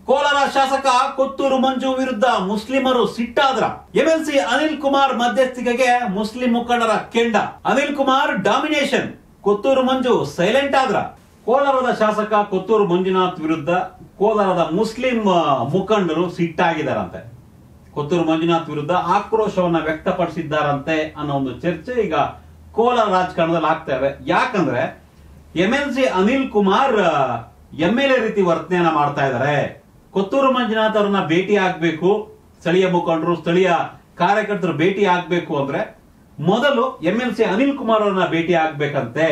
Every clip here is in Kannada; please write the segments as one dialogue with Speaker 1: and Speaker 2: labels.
Speaker 1: ಕೋಲಾರ ಶಾಸಕ ಕೊತ್ತೂರು ಮಂಜು ವಿರುದ್ಧ ಮುಸ್ಲಿಮರು ಸಿಟ್ಟಾದ್ರ. ಎಂಎಲ್ಸಿ ಅನಿಲ್ ಕುಮಾರ್ ಮಧ್ಯಸ್ಥಿಕೆಗೆ ಮುಸ್ಲಿಂ ಮುಖಂಡರ ಕೆಂಡ. ಅನಿಲ್ ಕುಮಾರ್ ಡಾಮಿನೇಷನ್, ಕೊತ್ತೂರು ಮಂಜು ಸೈಲೆಂಟ್ ಆದ್ರ. ಕೋಲಾರದ ಶಾಸಕ ಕೊತ್ತೂರು ಮಂಜುನಾಥ್ ವಿರುದ್ಧ ಕೋಲಾರದ ಮುಸ್ಲಿಂ ಮುಖಂಡರು ಸಿಟ್ಟಾಗಿದ್ದಾರಂತೆ. ಕೊತ್ತೂರು ಮಂಜುನಾಥ್ ವಿರುದ್ಧ ಆಕ್ರೋಶವನ್ನ ವ್ಯಕ್ತಪಡಿಸಿದ್ದಾರಂತೆ ಅನ್ನೋ ಒಂದು ಚರ್ಚೆ ಈಗ ಕೋಲಾರ ರಾಜಕಾರಣದಲ್ಲಿ ಆಗ್ತಾ ಇದೆ. ಯಾಕಂದ್ರೆ ಎಂಎಲ್ಸಿ ಅನಿಲ್ ಕುಮಾರ್ ಎಂಎಲ್ಎ ರೀತಿ ವರ್ತನೆಯನ್ನ ಮಾಡ್ತಾ ಇದ್ದಾರೆ. ಕೊತ್ತೂರು ಮಂಜುನಾಥ್ ಅವರನ್ನ ಭೇಟಿ ಆಗ್ಬೇಕು, ಸ್ಥಳೀಯ ಮುಖಂಡರು ಸ್ಥಳೀಯ ಕಾರ್ಯಕರ್ತರು ಭೇಟಿ ಆಗ್ಬೇಕು ಅಂದ್ರೆ ಮೊದಲು ಎಂಎಲ್ಸಿ ಅನಿಲ್ ಕುಮಾರ್ ಅವರನ್ನ ಭೇಟಿ ಆಗ್ಬೇಕಂತೆ.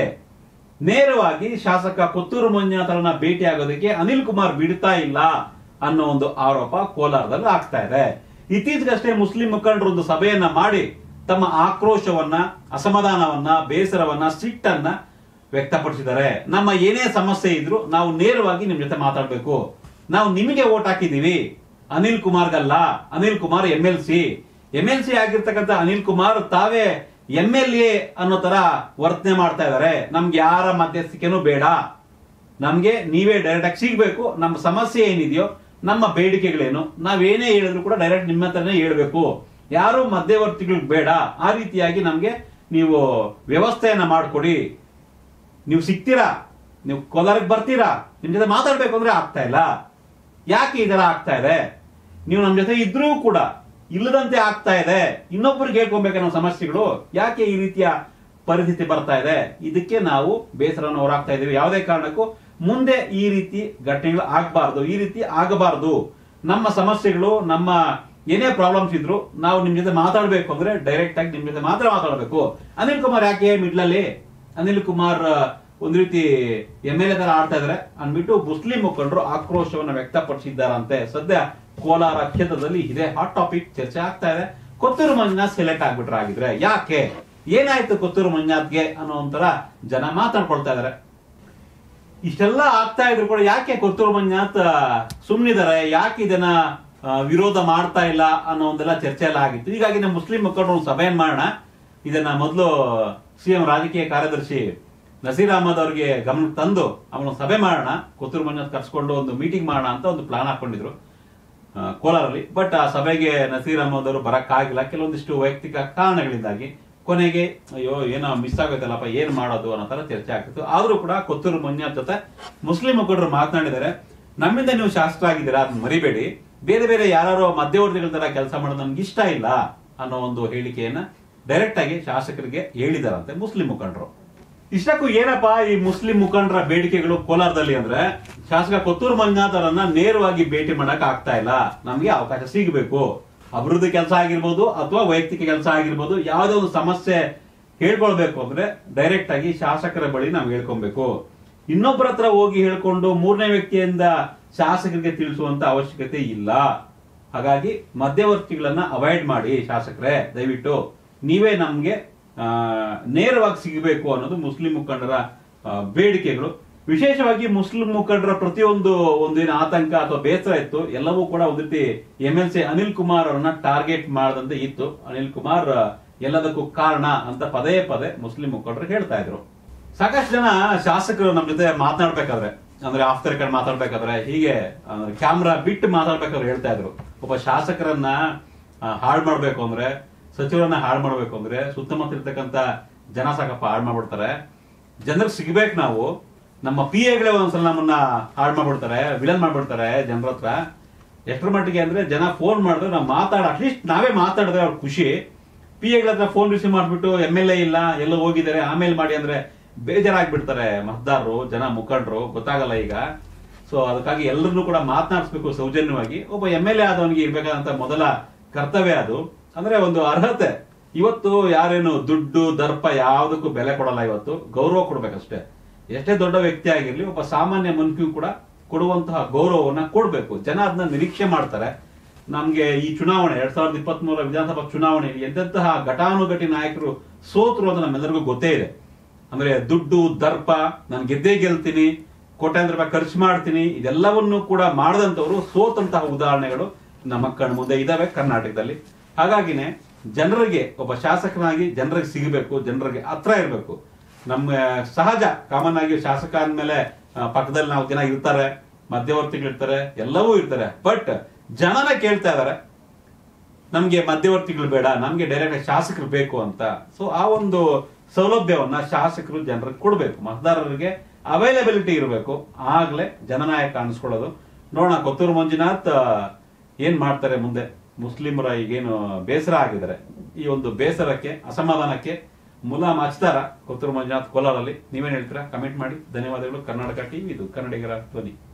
Speaker 1: ನೇರವಾಗಿ ಶಾಸಕ ಕೊತ್ತೂರು ಮಂಜುನಾಥ್ ಅವರನ್ನ ಭೇಟಿ ಆಗೋದಕ್ಕೆ ಅನಿಲ್ ಕುಮಾರ್ ಬಿಡ್ತಾ ಇಲ್ಲ ಅನ್ನೋ ಒಂದು ಆರೋಪ ಕೋಲಾರದಲ್ಲಿ ಆಗ್ತಾ ಇದೆ. ಇತ್ತೀಚೆಗಷ್ಟೇ ಮುಸ್ಲಿಂ ಮುಖಂಡರು ಒಂದು ಸಭೆಯನ್ನ ಮಾಡಿ ತಮ್ಮ ಆಕ್ರೋಶವನ್ನ, ಅಸಮಾಧಾನವನ್ನ, ಬೇಸರವನ್ನ, ಸಿಟ್ಟನ್ನ ವ್ಯಕ್ತಪಡಿಸಿದ್ದಾರೆ. ನಮ್ಮ ಏನೇ ಸಮಸ್ಯೆ ಇದ್ರು ನಾವು ನೇರವಾಗಿ ನಿಮ್ ಜೊತೆ ಮಾತಾಡ್ಬೇಕು, ನಾವು ನಿಮಗೆ ವೋಟ್ ಹಾಕಿದೀವಿ, ಅನಿಲ್ ಕುಮಾರ್ಗಲ್ಲ. ಅನಿಲ್ ಕುಮಾರ್ ಎಂಎಲ್ಸಿ ಆಗಿರ್ತಕ್ಕಂಥ ಅನಿಲ್ ಕುಮಾರ್ ತಾವೇ ಎಂಎಲ್ಎ ಅನ್ನೋ ತರ ವರ್ತನೆ ಮಾಡ್ತಾ ಇದ್ದಾರೆ. ನಮ್ಗೆ ಯಾರ ಮಧ್ಯಸ್ಥಿಕೆನೂ ಬೇಡ, ನಮ್ಗೆ ನೀವೇ ಡೈರೆಕ್ಟ್ ಆಗಿ ಸಿಗ್ಬೇಕು. ನಮ್ಮ ಸಮಸ್ಯೆ ಏನಿದೆಯೋ, ನಮ್ಮ ಬೇಡಿಕೆಗಳೇನು, ನಾವೇನೇ ಹೇಳಿದ್ರು ಕೂಡ ಡೈರೆಕ್ಟ್ ನಿಮ್ಮ ಹತ್ರನೇ ಹೇಳ್ಬೇಕು, ಯಾರು ಮಧ್ಯವರ್ತಿಗಳು ಬೇಡ. ಆ ರೀತಿಯಾಗಿ ನಮ್ಗೆ ನೀವು ವ್ಯವಸ್ಥೆಯನ್ನ ಮಾಡ್ಕೊಡಿ. ನೀವು ಸಿಗ್ತೀರಾ, ನೀವು ಕೋಲಾರಕ್ಕೆ ಬರ್ತೀರಾ, ನಿಮ್ ಜೊತೆ ಮಾತಾಡ್ಬೇಕು ಅಂದ್ರೆ ಆಗ್ತಾ ಇಲ್ಲ. ಯಾಕೆ ಈ ತರ ಆಗ್ತಾ ಇದೆ? ನೀವು ನಮ್ ಜೊತೆ ಇದ್ರೂ ಕೂಡ ಇಲ್ಲದಂತೆ ಆಗ್ತಾ ಇದೆ. ಇನ್ನೊಬ್ಬರಿಗೆ ಹೇಳ್ಕೊಬೇಕು ನಮ್ಮ ಸಮಸ್ಯೆಗಳು. ಯಾಕೆ ಈ ರೀತಿಯ ಪರಿಸ್ಥಿತಿ ಬರ್ತಾ ಇದೆ? ಇದಕ್ಕೆ ನಾವು ಬೇಸರವನ್ನು ಹೊರಾಗ್ತಾ ಇದೀವಿ. ಯಾವುದೇ ಕಾರಣಕ್ಕೂ ಮುಂದೆ ಈ ರೀತಿ ಘಟನೆಗಳು ಆಗ್ಬಾರ್ದು, ಈ ರೀತಿ ಆಗಬಾರ್ದು. ನಮ್ಮ ಸಮಸ್ಯೆಗಳು, ನಮ್ಮ ಏನೇ ಪ್ರಾಬ್ಲಮ್ಸ್ ಇದ್ರು ನಾವು ನಿಮ್ ಜೊತೆ ಮಾತಾಡ್ಬೇಕು ಅಂದ್ರೆ ಡೈರೆಕ್ಟ್ ಆಗಿ ನಿಮ್ ಜೊತೆ ಮಾತ್ರ ಮಾತಾಡ್ಬೇಕು. ಅನಿಲ್ ಕುಮಾರ್ ಯಾಕೆ ಮಿಡ್ಲಲ್ಲಿ? ಅನಿಲ್ ಕುಮಾರ್ ಒಂದ್ ರೀತಿ ಎಂಎಲ್ಎ ತರ ಆಡ್ತಾ ಇದಾರೆ ಅನ್ಬಿಟ್ಟು ಮುಸ್ಲಿಂ ಮುಖಂಡರು ಆಕ್ರೋಶವನ್ನು ವ್ಯಕ್ತಪಡಿಸಿದ್ದಾರಂತೆ. ಸದ್ಯ ಕೋಲಾರ ಕ್ಷೇತ್ರದಲ್ಲಿ ಇದೇ ಹಾಟ್ ಟಾಪಿಕ್ ಚರ್ಚೆ ಆಗ್ತಾ ಇದೆ. ಕೊತ್ತೂರು ಮಂಜುನಾಥ್ ಸೆಲೆಕ್ಟ್ ಆಗ್ಬಿಟ್ರಾಗಿದ್ರೆ ಯಾಕೆ, ಏನಾಯ್ತು ಕೊತ್ತೂರು ಮಂಜುನಾಥ್ಗೆ ಅನ್ನೋ ಒಂಥರ ಜನ ಮಾತಾಡ್ಕೊಳ್ತಾ ಇದಾರೆ. ಇಷ್ಟೆಲ್ಲ ಆಗ್ತಾ ಇದ್ರು ಕೂಡ ಯಾಕೆ ಕೊತ್ತೂರು ಮಂಜುನಾಥ್ ಸುಮ್ನಿದ್ದಾರೆ, ಯಾಕೆ ಇದನ್ನ ವಿರೋಧ ಮಾಡ್ತಾ ಇಲ್ಲ ಅನ್ನೋ ಒಂದೆಲ್ಲ ಚರ್ಚೆ ಎಲ್ಲ ಆಗಿತ್ತು. ಹೀಗಾಗಿ ನಮ್ಮ ಮುಸ್ಲಿಂ ಮುಖಂಡರು ಸಭೆಯನ್ನ ಮಾಡೋಣ, ಇದನ್ನ ಮೊದಲು ಸಿಎಂ ರಾಜಕೀಯ ಕಾರ್ಯದರ್ಶಿ ನಸೀರ್ ಅಹಮದ್ ಅವರಿಗೆ ಗಮನಕ್ಕೆ ತಂದು ಅವನ ಸಭೆ ಮಾಡೋಣ, ಕೊತ್ತೂರು ಮಂಜುನಾಥ್ ಕರ್ಸ್ಕೊಂಡು ಒಂದು ಮೀಟಿಂಗ್ ಮಾಡೋಣ ಅಂತ ಒಂದು ಪ್ಲಾನ್ ಹಾಕೊಂಡಿದ್ರು ಕೋಲಾರಲ್ಲಿ. ಬಟ್ ಆ ಸಭೆಗೆ ನಸೀರ್ ಅಹಮದ್ ಅವರು ಬರಕ್ಕಾಗಿಲ್ಲ, ಕೆಲವೊಂದಿಷ್ಟು ವೈಯಕ್ತಿಕ ಕಾರಣಗಳಿಂದಾಗಿ. ಕೊನೆಗೆ ಅಯ್ಯೋ ಏನೋ ಮಿಸ್ ಆಗೋಯ್ತಲ್ಲಪ್ಪ, ಏನ್ ಮಾಡೋದು ಅನ್ನೋ ತರ ಚರ್ಚೆ ಆಗ್ತಿತ್ತು. ಆದ್ರೂ ಕೂಡ ಕೊತ್ತೂರು ಮಂಜುನಾಥ್ ಜೊತೆ ಮುಸ್ಲಿಂ ಮುಖಂಡರು ಮಾತನಾಡಿದ್ದಾರೆ. ನಮ್ಮಿಂದ ನೀವು ಶಾಸಕರಾಗಿದ್ದೀರಾ, ಅದನ್ನ ಮರಿಬೇಡಿ. ಬೇರೆ ಬೇರೆ ಯಾರು ಮಧ್ಯವರ್ತಿಗಳ ತರ ಕೆಲಸ ಮಾಡೋದು ನಮ್ಗೆ ಇಷ್ಟ ಇಲ್ಲ ಅನ್ನೋ ಒಂದು ಹೇಳಿಕೆಯನ್ನ ಡೈರೆಕ್ಟ್ ಆಗಿ ಶಾಸಕರಿಗೆ ಹೇಳಿದಾರಂತೆ ಮುಸ್ಲಿಂ ಮುಖಂಡರು. ಇಷ್ಟಕ್ಕೂ ಏನಪ್ಪಾ ಈ ಮುಸ್ಲಿಂ ಮುಖಂಡರ ಬೇಡಿಕೆಗಳು ಕೋಲಾರದಲ್ಲಿ ಅಂದ್ರೆ, ಶಾಸಕ ಕೊತ್ತೂರು ಮಂಜುನಾಥ್ ಅವರನ್ನ ನೇರವಾಗಿ ಭೇಟಿ ಮಾಡಕ್ ಆಗ್ತಾ ಇಲ್ಲ, ನಮ್ಗೆ ಅವಕಾಶ ಸಿಗಬೇಕು. ಅಭಿವೃದ್ಧಿ ಕೆಲಸ ಆಗಿರ್ಬೋದು ಅಥವಾ ವೈಯಕ್ತಿಕ ಕೆಲಸ ಆಗಿರ್ಬೋದು, ಯಾವುದೇ ಒಂದು ಸಮಸ್ಯೆ ಹೇಳ್ಕೊಳ್ಬೇಕು ಅಂದ್ರೆ ಡೈರೆಕ್ಟ್ ಆಗಿ ಶಾಸಕರ ಬಳಿ ನಾವು ಹೇಳ್ಕೊಬೇಕು. ಇನ್ನೊಬ್ಬರ ಹತ್ರ ಹೋಗಿ ಹೇಳ್ಕೊಂಡು ಮೂರನೇ ವ್ಯಕ್ತಿಯಿಂದ ಶಾಸಕರಿಗೆ ತಿಳಿಸುವಂತ ಅವಶ್ಯಕತೆ ಇಲ್ಲ. ಹಾಗಾಗಿ ಮಧ್ಯವರ್ತಿಗಳನ್ನ ಅವಾಯ್ಡ್ ಮಾಡಿ ಶಾಸಕರೇ, ದಯವಿಟ್ಟು ನೀವೇ ನಮ್ಗೆ ನೇರವಾಗಿ ಸಿಗಬೇಕು ಅನ್ನೋದು ಮುಸ್ಲಿಂ ಮುಖಂಡರ ಬೇಡಿಕೆಗಳು. ವಿಶೇಷವಾಗಿ ಮುಸ್ಲಿಂ ಮುಖಂಡರ ಪ್ರತಿಯೊಂದು ಒಂದೇನು ಆತಂಕ ಅಥವಾ ಬೇಸರ ಇತ್ತು, ಎಲ್ಲವೂ ಕೂಡ ಒಂದು ರೀತಿ ಎಂಎಲ್ಸಿ ಅನಿಲ್ ಕುಮಾರ್ ಅವರನ್ನ ಟಾರ್ಗೆಟ್ ಮಾಡದಂತೆ ಇತ್ತು. ಅನಿಲ್ ಕುಮಾರ್ ಎಲ್ಲದಕ್ಕೂ ಕಾರಣ ಅಂತ ಪದೇ ಪದೇ ಮುಸ್ಲಿಂ ಮುಖಂಡರು ಹೇಳ್ತಾ ಇದ್ರು. ಸಾಕಷ್ಟು ಜನ ಶಾಸಕರು ನಮ್ಮ ಜೊತೆ ಮಾತನಾಡ್ಬೇಕಾದ್ರೆ, ಅಂದ್ರೆ ಆಫ್ ದ ರೆಕಾರ್ಡ್ ಮಾತಾಡ್ಬೇಕಾದ್ರೆ, ಹೀಗೆ ಕ್ಯಾಮ್ರಾ ಬಿಟ್ಟು ಮಾತಾಡ್ಬೇಕಾದ್ರೆ ಹೇಳ್ತಾ ಇದ್ರು, ಒಬ್ಬ ಶಾಸಕರನ್ನ ಹಾಳು ಮಾಡ್ಬೇಕು ಅಂದ್ರೆ, ಸಚಿವರನ್ನ ಹಾಳು ಮಾಡ್ಬೇಕು ಅಂದ್ರೆ ಸುತ್ತಮುತ್ತ ಇರ್ತಕ್ಕಂಥ ಜನ ಸಾಕಪ್ಪ ಹಾಳು ಮಾಡ್ಬಿಡ್ತಾರೆ. ಜನರಿಗೆ ಸಿಗ್ಬೇಕು ನಾವು, ನಮ್ಮ ಪಿ ಎಗಳೇ ಒಂದ್ಸಲ ನಮ್ಮನ್ನ ಹಾಳು ಮಾಡ್ಬಿಡ್ತಾರೆ, ವಿಲನ್ ಮಾಡ್ಬಿಡ್ತಾರೆ ಜನರ ಹತ್ರ. ಎಷ್ಟರ ಮಟ್ಟಿಗೆ ಅಂದ್ರೆ ಜನ ಫೋನ್ ಮಾಡಿದ್ರೆ ನಾವು ಅಟ್ಲೀಸ್ಟ್ ನಾವೇ ಮಾತಾಡಿದ್ರೆ ಅವ್ರ ಖುಷಿ. ಪಿ ಎಗಳ ಹತ್ರ ಫೋನ್ ರಿಸೀವ್ ಮಾಡ್ಬಿಟ್ಟು ಎಂಎಲ್ಎ ಇಲ್ಲ, ಎಲ್ಲ ಹೋಗಿದ್ದಾರೆ, ಆಮೇಲೆ ಮಾಡಿ ಅಂದ್ರೆ ಬೇಜಾರಾಗ್ಬಿಡ್ತಾರೆ ಮತದಾರರು, ಜನ ಮುಖಂಡರು, ಗೊತ್ತಾಗಲ್ಲ ಈಗ. ಸೊ ಅದಕ್ಕಾಗಿ ಎಲ್ಲರನ್ನೂ ಕೂಡ ಮಾತನಾಡಿಸ್ಬೇಕು ಸೌಜನ್ಯವಾಗಿ. ಒಬ್ಬ ಎಂಎಲ್ಎ ಆದವನಿಗೆ ಇರ್ಬೇಕಾದಂತ ಮೊದಲ ಕರ್ತವ್ಯ ಅದು, ಅಂದ್ರೆ ಒಂದು ಅರ್ಹತೆ. ಇವತ್ತು ಯಾರೇನು ದುಡ್ಡು ದರ್ಪ ಯಾವುದಕ್ಕೂ ಬೆಲೆ ಕೊಡಲ್ಲ, ಇವತ್ತು ಗೌರವ ಕೊಡ್ಬೇಕಷ್ಟೇ. ಎಷ್ಟೇ ದೊಡ್ಡ ವ್ಯಕ್ತಿ ಆಗಿರ್ಲಿ, ಒಬ್ಬ ಸಾಮಾನ್ಯ ಮನುಷ್ಯಗೂ ಕೂಡ ಕೊಡುವಂತಹ ಗೌರವವನ್ನ ಕೊಡ್ಬೇಕು. ಜನ ಅದನ್ನ ನಿರೀಕ್ಷೆ ಮಾಡ್ತಾರೆ. ನಮ್ಗೆ ಈ ಚುನಾವಣೆ 2023 ವಿಧಾನಸಭಾ ಚುನಾವಣೆಯಲ್ಲಿ ಎಂತೆಂತಹ ಘಟಾನುಘಟಿ ನಾಯಕರು ಸೋತರು ಅಂತ ನಮ್ಮೆಲ್ಲರಿಗೂ ಗೊತ್ತೇ ಇದೆ. ಅಂದ್ರೆ ದುಡ್ಡು ದರ್ಪ, ನಾನು ಗೆದ್ದೇ ಗೆಲ್ತೀನಿ, ಕೋಟ್ಯಾಂತರ ರೂಪಾಯಿ ಖರ್ಚು ಮಾಡ್ತೀನಿ, ಇದೆಲ್ಲವನ್ನೂ ಕೂಡ ಮಾಡದಂತವರು ಸೋತಂತಹ ಉದಾಹರಣೆಗಳು ನಮ್ಮ ಕಣ್ಣು ಮುಂದೆ ಇದಾವೆ ಕರ್ನಾಟಕದಲ್ಲಿ. ಹಾಗಾಗಿನೇ ಜನರಿಗೆ ಒಬ್ಬ ಶಾಸಕನಾಗಿ ಜನರಿಗೆ ಸಿಗಬೇಕು, ಜನರಿಗೆ ಹತ್ರ ಇರಬೇಕು. ನಮ್ಮ ಸಹಜ ಕಾಮನ್ ಆಗಿ ಶಾಸಕ ಅಂದ್ಮೇಲೆ ಪಕ್ಕದಲ್ಲಿ ನಾವು ಜನ ಇರ್ತಾರೆ, ಮಧ್ಯವರ್ತಿಗಳಿರ್ತಾರೆ, ಎಲ್ಲವೂ ಇರ್ತಾರೆ. ಬಟ್ ಜನನ ಕೇಳ್ತಾ ಇದಾರೆ, ನಮ್ಗೆ ಮಧ್ಯವರ್ತಿಗಳು ಬೇಡ, ನಮ್ಗೆ ಡೈರೆಕ್ಟ್ ಶಾಸಕರು ಬೇಕು ಅಂತ. ಸೊ ಆ ಒಂದು ಸೌಲಭ್ಯವನ್ನ ಶಾಸಕರು ಜನರಿಗೆ ಕೊಡ್ಬೇಕು, ಮತದಾರರಿಗೆ ಅವೈಲಬಿಲಿಟಿ ಇರಬೇಕು, ಆಗ್ಲೇ ಜನನಾಯಕ ಅನ್ಸ್ಕೊಳ್ಳೋದು. ನೋಡೋಣ ಕೊತ್ತೂರು ಮಂಜುನಾಥ್ ಏನ್ ಮಾಡ್ತಾರೆ ಮುಂದೆ. ಮುಸ್ಲಿಮರ ಈಗೇನು ಬೇಸರ ಆಗಿದ್ದಾರೆ, ಈ ಒಂದು ಬೇಸರಕ್ಕೆ, ಅಸಮಾಧಾನಕ್ಕೆ ಮುಲಾಮ್ ಹಚ್ತಾರ ಕೊತ್ತೂರು ಮಂಜುನಾಥ್ ಕೋಲಾರಲ್ಲಿ? ನೀವೇನ್ ಹೇಳ್ತೀರಾ? ಕಮೆಂಟ್ ಮಾಡಿ. ಧನ್ಯವಾದಗಳು. ಕರ್ನಾಟಕ ಟಿವಿ, ಇದು ಕನ್ನಡಿಗರ ಧ್ವನಿ.